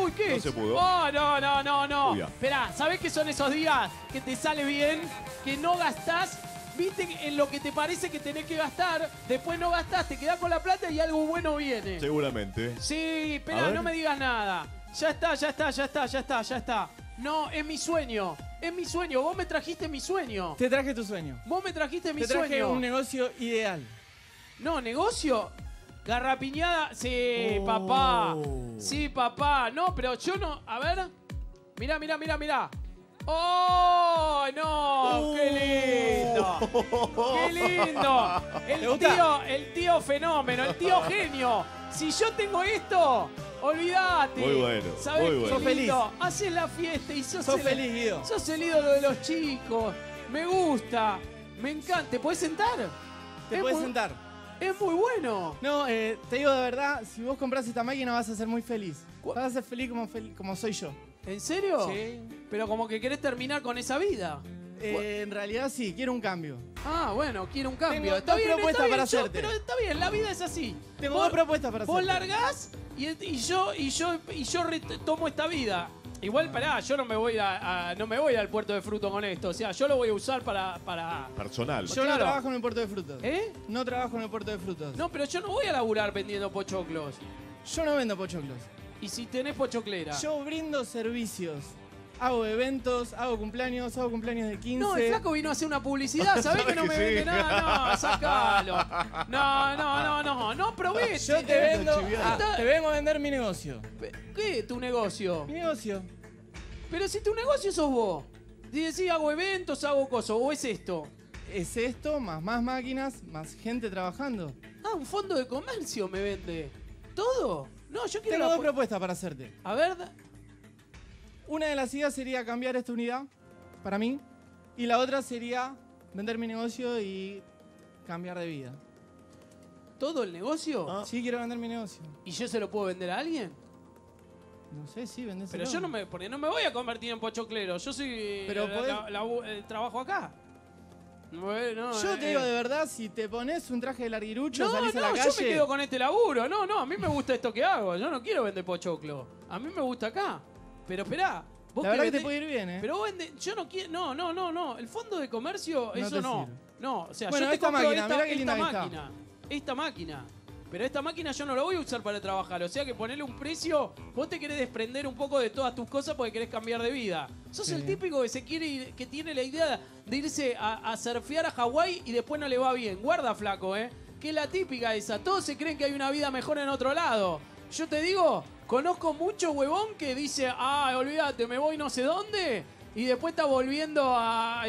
Uy, ¿qué No es? se pudo. Oh, no. Uy, ya. Esperá, ¿sabés qué son esos días que te sale bien, que no gastás? Viste en lo que te parece que tenés que gastar, después no gastás, te quedás con la plata y algo bueno viene. Seguramente. Sí, A esperá, ver. no me digas nada. Ya está. No, es mi sueño. Es mi sueño. Vos me trajiste mi sueño. Te traje tu sueño. Vos me trajiste mi Te traje sueño. un negocio ideal. No, negocio. Garrapiñada. Sí, Oh. papá. Sí, papá. No, pero yo no. A ver. Mirá. ¡Oh, no! ¡Qué lindo! ¡Qué lindo! ¿Te gusta? El tío fenómeno, el tío genio. Si yo tengo esto, olvídate. Muy bueno, ¿Sabés muy qué bueno. Sos feliz. lindo? Haces la fiesta y sos Feliz, Guido. Sos el ídolo de los chicos. Me gusta. Me encanta. ¿Te puedes sentar? Te Es puedes muy- sentar. Es muy bueno. No, te digo de verdad, si vos compras esta máquina vas a ser muy feliz. ¿Cu- Vas a ser feliz como soy yo. ¿En serio? Sí. Pero como que querés terminar con esa vida. En realidad sí, quiero un cambio. Ah, bueno, quiero un cambio. Tengo dos propuestas para yo- hacerte. pero está bien, la vida es así. Tengo Vos- dos propuestas para Vos hacerte. largás y yo retomo esta vida. Igual, pará, yo no me voy no me voy al puerto de fruto con esto. O sea, yo lo voy a usar para... Personal. Yo no Claro. trabajo en el puerto de frutos. ¿Eh? No trabajo en el puerto de frutos. No, pero yo no voy a laburar vendiendo pochoclos. Yo no vendo pochoclos. Y si tenés pochoclera. Yo brindo servicios. Hago eventos, hago cumpleaños de 15. No, el flaco vino a hacer una publicidad, ¿sabés que no que me sí. vende nada? No, sacalo. No aproveche. Yo te vendo, Está- te vengo a vender mi negocio. ¿Qué es tu negocio? Mi negocio. Pero si tu negocio sos vos. Y decís, hago eventos, hago cosas, o es esto. Es esto, más máquinas, más gente trabajando. Ah, un fondo de comercio me vende. ¿Todo? No, yo quiero Tengo la dos propuestas para hacerte. A ver, Una de las ideas sería cambiar esta unidad para mí. Y la otra sería vender mi negocio y cambiar de vida. ¿todo el negocio? Ah. Sí, quiero vender mi negocio. ¿Y yo se lo puedo vender a alguien? No sé, sí, vendéselo. Pero yo porque no me voy a convertir en pochoclero. Yo soy... Pero trabajo acá. Yo te digo de verdad, si te pones un traje de larguirucho, salís a la calle... yo me quedo con este laburo. No, a mí me gusta esto que hago. Yo no quiero vender pochoclo. A mí me gusta acá. Pero esperá. Vos La verdad que vendés- te puede ir bien, ¿eh? Pero vos yo no quiero... No. El fondo de comercio, No eso te no. sirve. No, o sea, Bueno, yo te esta compro máquina, mirá qué linda que está. Esta máquina. Pero esta máquina yo no la voy a usar para trabajar. O sea que ponerle un precio, vos te querés desprender un poco de todas tus cosas porque querés cambiar de vida. Sos Sí. el típico que se quiere que tiene la idea de irse a surfear a Hawái y después no le va bien. Guarda, flaco, que es la típica esa. Todos se creen que hay una vida mejor en otro lado. Yo te digo, conozco mucho huevón que dice, olvídate, me voy no sé dónde. Y después está volviendo a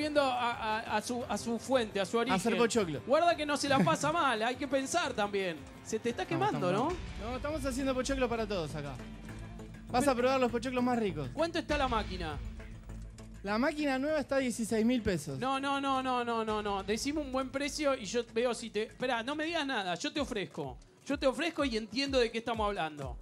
su fuente, a su origen. hacer pochoclo. Guarda que no se la pasa mal, hay que pensar también. Se te está quemando, ¿no? No, estamos haciendo pochoclo para todos acá. Vas a probar los pochoclos más ricos. ¿Cuánto está la máquina? La máquina nueva está a 16.000 pesos. No. Decime un buen precio y yo veo si te... Esperá, no me digas nada, yo te ofrezco. Yo te ofrezco y entiendo de qué estamos hablando.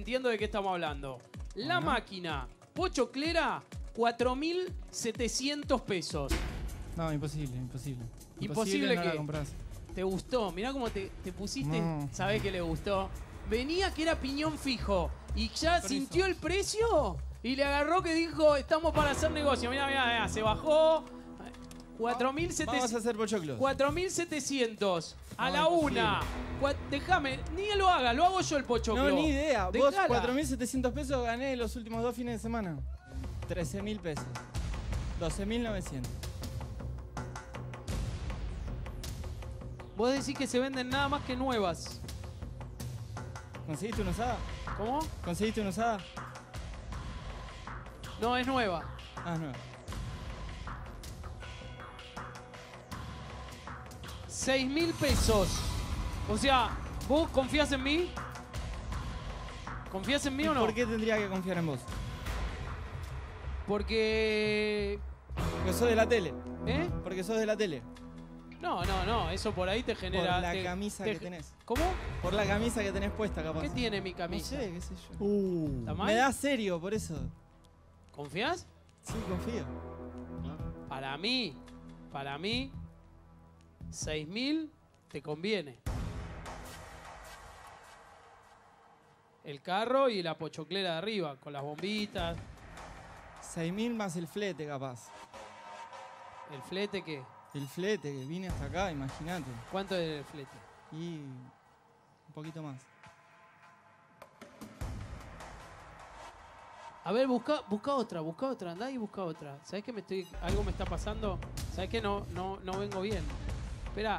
La máquina pochoclera, 4.700 pesos. No, imposible. Imposible no que- la compras. ¿Te gustó? Mirá cómo te pusiste. No. ¿Sabés que le gustó? Venía que era piñón fijo y ya sintió el precio y le agarró que dijo, estamos para hacer negocio. Mirá, se bajó. 4.700. Vamos a hacer pochoclos. 4.700 a No, la imposible. una. Déjame, ni lo haga, lo hago yo el pochoclo. No, ni idea. Vos Dejala. 4.700 pesos gané los últimos 2 fines de semana. 13.000 pesos. 12.900. Vos decís que se venden nada más que nuevas. ¿Conseguiste una usada? ¿Cómo? ¿Conseguiste una usada? No, es nueva. Ah, no. 6.000 pesos. O sea, ¿vos confías en mí? ¿Confías en mí ¿Y o no? por qué tendría que confiar en vos? Porque... Porque sos de la tele. ¿Eh? Porque sos de la tele. No, eso por ahí te genera... Por la camisa que tenés. ¿Cómo? Por la camisa que tenés puesta, capaz. ¿Qué tiene mi No camisa? sé, qué sé yo. ¿Está mal? Me da serio, por eso. ¿Confías? Sí, confío. Para mí, 6.000 te conviene. El carro y la pochoclera de arriba, con las bombitas. 6.000 más el flete, capaz. ¿El flete qué? El flete, que vine hasta acá, imagínate. ¿Cuánto es el flete? Y un poquito más. A ver, busca otra, andá y busca otra. ¿Sabés que algo me está pasando? ¿Sabés que no vengo bien? Espera,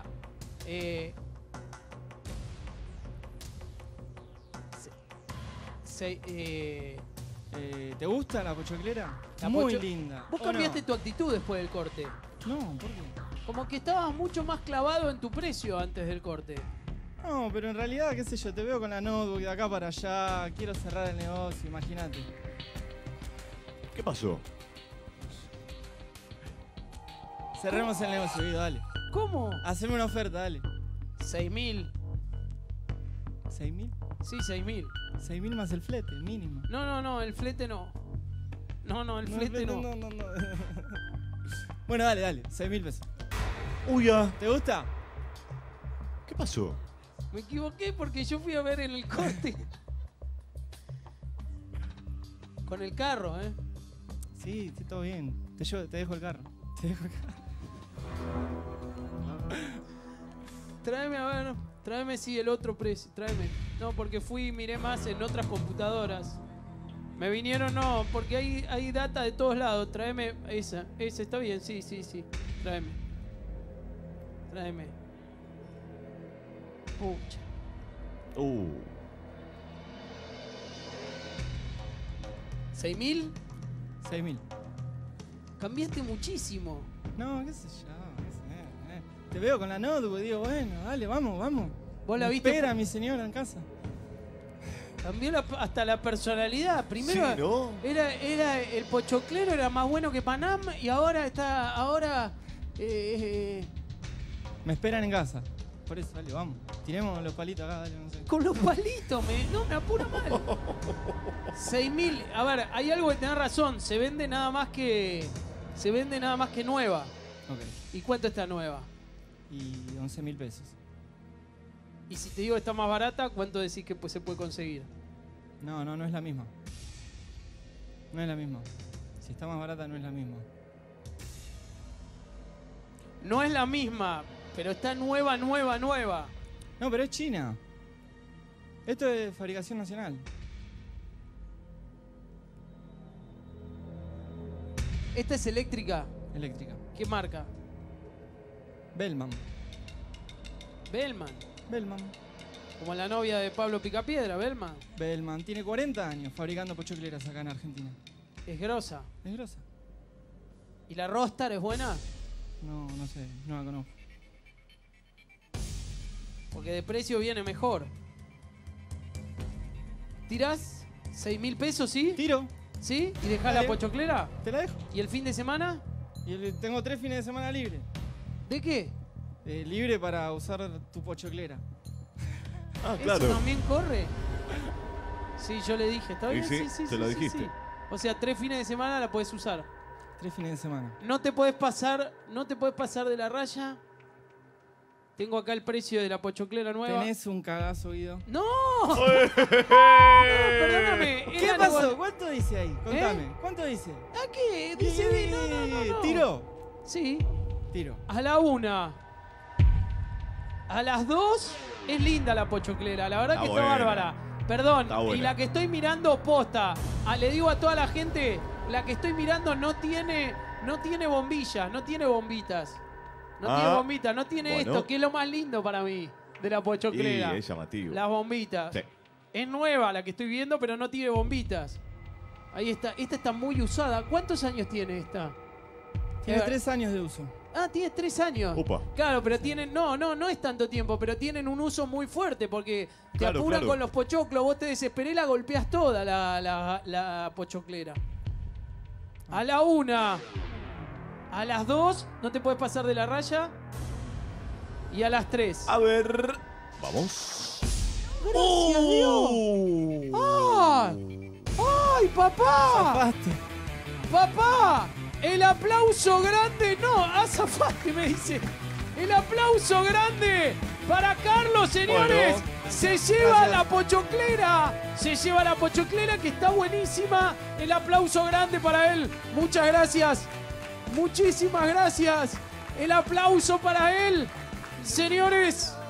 ¿Te gusta la pochoclera? La Muy linda. Vos ¿O cambiaste no? tu actitud después del corte. No, ¿por qué? Como que estabas mucho más clavado en tu precio antes del corte. No, pero en realidad, qué sé yo, te veo con la notebook de acá para allá, quiero cerrar el negocio, imagínate. ¿Qué pasó? Cerremos el negocio, Guido, dale. ¿Cómo? Haceme una oferta, dale. 6.000. ¿6.000? Sí, 6.000. 6.000 más el flete, mínimo. No, el flete no. No, el flete no. No. Bueno, dale, 6.000 pesos. Uy, ya. ¿Te gusta? ¿Qué pasó? Me equivoqué porque yo fui a ver en el corte. Con el carro, ¿eh? Sí, todo bien. Te dejo el carro. Tráeme, a ver, tráeme sí el otro precio, tráeme. No, porque fui y miré más en otras computadoras. Me vinieron, no, porque hay data de todos lados. Tráeme esa, está bien, sí. Tráeme. Pucha. 6.000. 6.000. Cambiaste muchísimo. No, qué sé yo. Te veo con la notebook, digo, bueno, dale, vamos. ¿Vos la Me viste? espera mi señora en casa. Cambió hasta la personalidad. Primero Sí, ¿no? era el pochoclero era más bueno que Panam y ahora Me esperan en casa. Por eso, dale, vamos. Tiremos los palitos acá, dale, no sé. con los palitos, me apura mal. 6.000. A ver, hay algo que tenés razón. Se vende nada más que nueva. Ok. ¿Y cuánto está nueva? Y 11.000 pesos. Y si te digo que está más barata, ¿cuánto decís que se puede conseguir? No es la misma. No es la misma. Si está más barata, no es la misma. No es la misma, pero está nueva. No, pero es China. Esto es fabricación nacional. ¿Esta es eléctrica? Eléctrica. ¿Qué marca? Bellman. Bellman. Bellman. Como la novia de Pablo Picapiedra, Bellman. Bellman. Tiene 40 años fabricando pochocleras acá en Argentina. Es grosa. Es grosa. ¿Y la Rostar es buena? No sé, no la conozco. Porque de precio viene mejor. ¿Tirás 6.000 pesos, sí? Tiro, ¿Sí? ¿Y dejás Dale. la pochoclera? te la dejo. ¿Y el fin de semana? Y tengo 3 fines de semana libre. ¿De qué? Libre para usar tu pochoclera. Ah, ¿Eso claro. también corre? Sí, yo le dije, ¿está Y bien? sí, se lo dijiste. sí. O sea, 3 fines de semana la puedes usar. 3 fines de semana. No te puedes pasar de la raya. Tengo acá el precio de la pochoclera nueva. Tenés un cagazo, Guido. ¡No! No, perdóname. ¿Qué era pasó? nego- ¿Cuánto dice ahí? Contame. ¿Cuánto dice? ¿A qué? Dice bien. No. ¿Tiro? Sí. Tiro. A la 1. A las 2 es linda la pochoclera. La verdad Está que está buena. bárbara. Perdón. Está buena. Y la que estoy mirando posta. Le digo a toda la gente, la que estoy mirando no tiene bombillas, no tiene bombitas. No tiene bombitas, no tiene bueno. esto, que es lo más lindo para mí de la Y pochoclera. es llamativo. Las bombitas. Sí. Es nueva la que estoy viendo, pero no tiene bombitas. Ahí está. Esta está muy usada. ¿Cuántos años tiene esta? Tiene 3 años de uso. Ah, tiene 3 años. Upa. Claro, pero tienen. No es tanto tiempo, pero tienen un uso muy fuerte porque te Claro, apuran claro. con los pochoclos. Vos te desesperés, la golpeas toda la pochoclera. A la 1. A las 2 no te puedes pasar de la raya. Y a las 3. A ver. Vamos. ¡Gracias a Dios! ¡Ay! ¡Ay, papá! Zafaste. ¡Papá! ¡El aplauso grande! No, azafaste, me dice. ¡El aplauso grande Para Carlos, señores. Bueno, se lleva gracias. la pochoclera. Se lleva la pochoclera que está buenísima. El aplauso grande para él. Muchas gracias. Muchísimas gracias. El aplauso para él. Señores.